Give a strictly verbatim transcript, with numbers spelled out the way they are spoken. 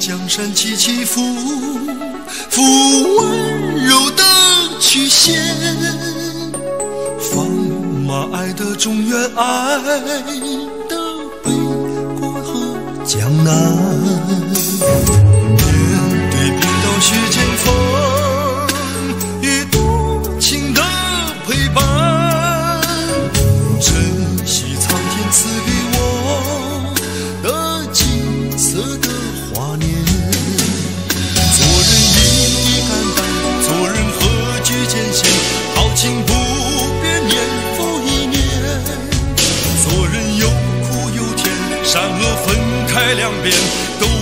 江山起起伏，伏温柔的曲线，放马爱的中原，爱的北国和江南。面对冰岛雪剑锋，与多情的陪伴，珍惜苍天赐给我的金色的华年。做人一一肝胆，做人何惧艰险，豪情不变，年复一年。做人有苦有甜，善恶分开两边，都